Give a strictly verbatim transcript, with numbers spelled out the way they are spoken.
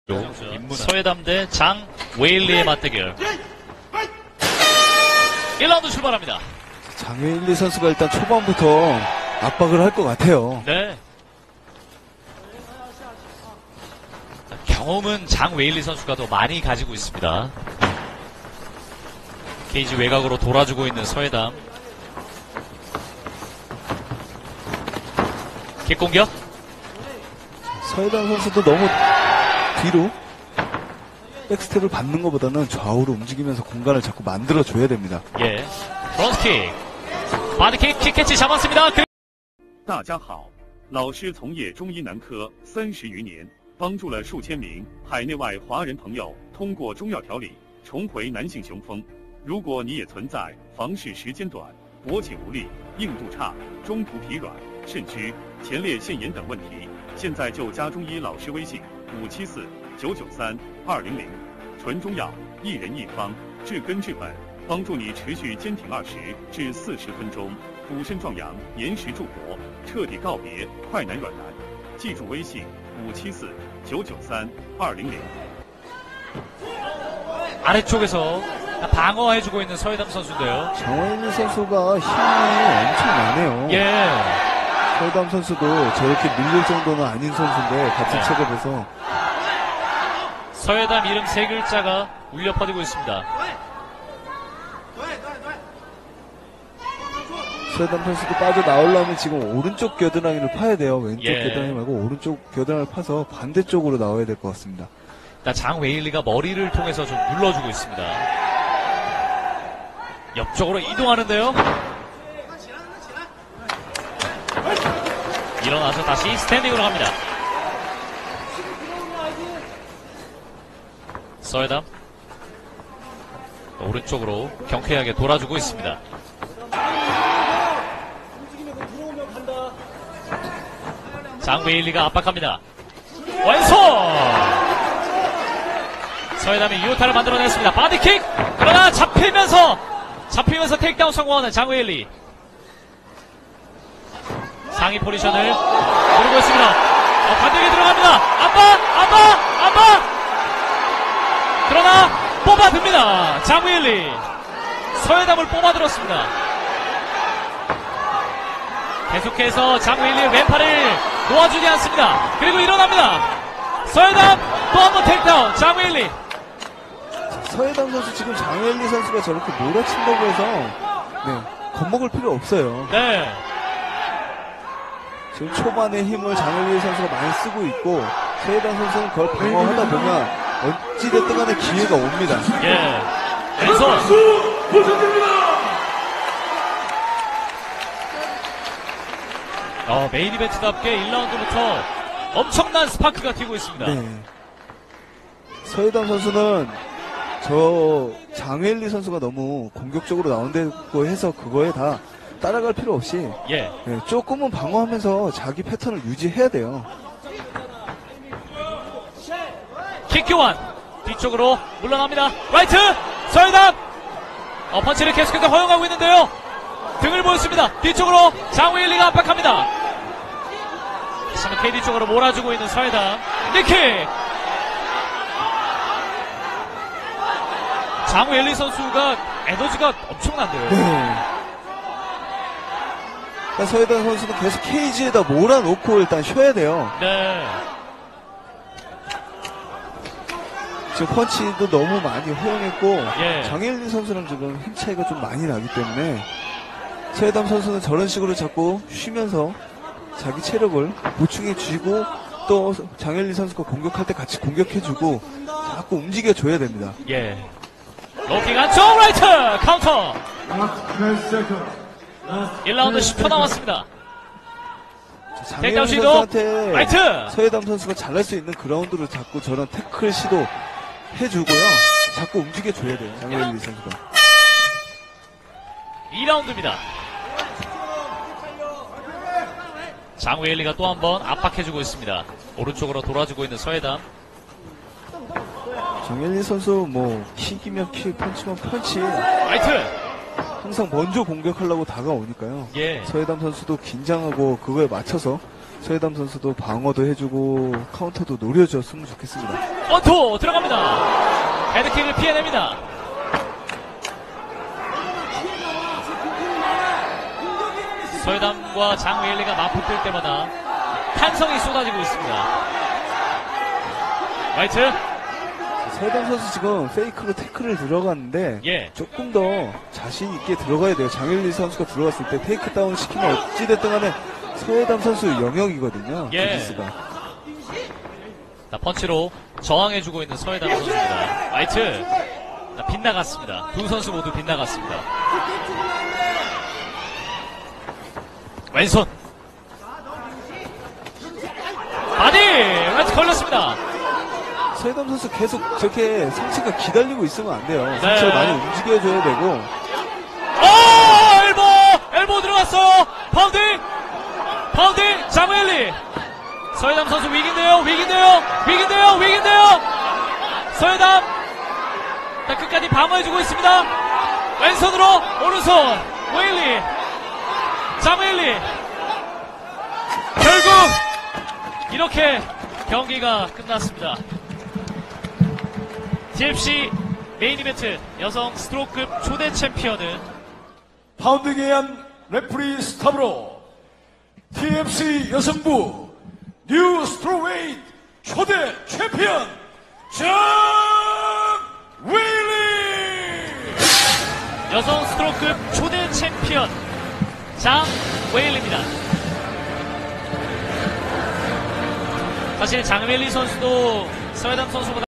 서해담 대 장웨일리의 맞대결. 일 라운드 출발합니다. 장웨일리 선수가 일단 초반부터 압박을 할 것 같아요. 네. 경험은 장웨일리 선수가 더 많이 가지고 있습니다. 케이지 외곽으로 돌아주고 있는 서해담. 킥공격. 서해담 선수도 너무 뒤로 백스텝을 받는 것보다는 좌우로 움직이면서 공간을 자꾸 만들어줘야 됩니다. 예. 프론트킥. 바디킥, 킥캐치 잡았습니다. 그... 大家好，老师从业中医男科三十余年，帮助了数千名海内外华人朋友通过中药调理重回男性雄风。如果你也存在房事时间短、勃起无力、硬度差、中途疲软、肾虚、前列腺炎等问题，现在就加中医老师微信五七四九九三二零零，纯中药，一人一方，治根治本，帮助你持续坚挺二十至四十分钟，补肾壮阳，延时助勃，彻底告别快男软男。记住微信五七四九九三二零零。 아래쪽에서 방어해주고 있는 서해담 선수인데요. 장웨일리 선수가 힘이 엄청 나네요. 예. 서해담 선수도 저렇게 밀릴 정도는 아닌 선수인데 같은 네. 체급에서 서해담 이름 세 글자가 울려 퍼지고 있습니다. 서해담 선수도 빠져나오려면 지금 오른쪽 겨드랑이를 파야 돼요. 왼쪽 예. 겨드랑이 말고 오른쪽 겨드랑이를 파서 반대쪽으로 나와야 될 것 같습니다. 일단 장웨일리가 머리를 통해서 좀 눌러주고 있습니다. 옆쪽으로 이동하는데요. 일어나서 다시 스탠딩으로 갑니다. 서해담 오른쪽으로 경쾌하게 돌아주고 있습니다. 장웨일리가 압박합니다. 왼손! 서해담이 유효타를 만들어냈습니다. 바디킥! 그러나 잡히면서 잡히면서 테이크다운 성공하는 장웨일리. 상위 포지션을 누르고 있습니다. 어, 반대에 들어갑니다. 안바! 안바! 안바! 그러나 뽑아듭니다. 장웨일리. 서해담을 뽑아들었습니다. 계속해서 장웨일리의 왼팔을 놓아주지 않습니다. 그리고 일어납니다. 서해담 또 한 번 테이크다운. 장웨일리. 서해담 선수 지금 장웨일리 선수가 저렇게 몰아친다고 해서 네, 겁먹을 필요 없어요. 네. 지금 초반에 힘을 장웨일리 선수가 많이 쓰고 있고 서해담 선수는 그걸 방어하다 보면 어찌됐든 간에 기회가 옵니다. 예. 왼손. 어, 메인 이벤트답게 일 라운드부터 엄청난 스파크가 튀고 있습니다. 네. 서해담 선수는 저 장웨일리 선수가 너무 공격적으로 나온다고 해서 그거에 다 따라갈 필요 없이 예. 네, 조금은 방어하면서 자기 패턴을 유지해야 돼요. 킥 교환. 뒤쪽으로 물러납니다. 라이트. 서해담. 어, 펀치를 계속해서 허용하고 있는데요. 등을 보였습니다. 뒤쪽으로 장웨일리가 압박합니다. 케이디 쪽으로 몰아주고 있는 서해담. 니킥. 장웨일리 선수가 에너지가 엄청난데요. 네. 그러니까 서해담 선수는 계속 케이지에다 몰아놓고 일단 쉬어야 돼요. 네. 지금 펀치도 너무 많이 허용했고 예. 장웨일리 선수랑 지금 힘 차이가 좀 많이 나기 때문에 서해담 선수는 저런 식으로 자꾸 쉬면서 자기 체력을 보충해주고 또 장웨일리 선수가 공격할 때 같이 공격해주고 자꾸 움직여줘야 됩니다. 예. 로킹 안쪽 라이트 카운터. 일 라운드 십 초 남았습니다. 장웨일리 시도. 선수한테 라이트. 서해담 선수가 잘할 수 있는 그라운드를 자꾸 저런 태클 시도 해주고요. 자꾸 움직여줘야 돼요. 장웨일리 선수가. 이 라운드입니다. 장웨일리가 또 한 번 압박해주고 있습니다. 오른쪽으로 돌아주고 있는 서해담. 장웨일리 선수 뭐 킥이면 킥, 펀치면 펀치 라이트. 항상 먼저 공격하려고 다가오니까요. 예. 서해담 선수도 긴장하고 그거에 맞춰서 서해담 선수도 방어도 해주고 카운터도 노려줬으면 좋겠습니다. 원투 들어갑니다. 헤드킥을 피해냅니다. 서해담과 장웨일리가 맞붙을 때마다 탄성이 쏟아지고 있습니다. 화이트. 서해담 선수 지금 페이크로 태클을 들어갔는데 예. 조금 더 자신 있게 들어가야 돼요. 장일리 선수가 들어갔을 때 테이크 다운 시키면 어찌됐든 간에 서해담 선수 영역이거든요. 예. 디스가. 자, 펀치로 저항해주고 있는 서해담 선수입니다. 화이트. 자, 빗나갔습니다. 두 선수 모두 빗나갔습니다. 왼손. 바디! 라이트 걸렸습니다. 서해담 선수 계속 저렇게 상체가 기다리고 있으면 안 돼요. 네. 상체를 많이 움직여줘야 되고. 오! 엘보! 엘보 들어갔어요! 파운딩! 파운딩! 장웨일리! 서해담 선수 위기인데요, 위기인데요, 위기인데요, 위기인데요! 서해담! 자, 끝까지 방어해주고 있습니다. 왼손으로, 오른손! 웨일리! 장웨일리! 결국! 이렇게 경기가 끝났습니다. 티에프씨 메인 이벤트 여성 스트로크급 초대 챔피언은 파운딩에 의한 레프리 스탑으로 티에프씨 여성부 뉴 스트로웨이트 초대 챔피언 장웨일리. 여성 스트로크급 초대 챔피언 장웨일리입니다. 사실 장웨일리 선수도 서해담 선수보다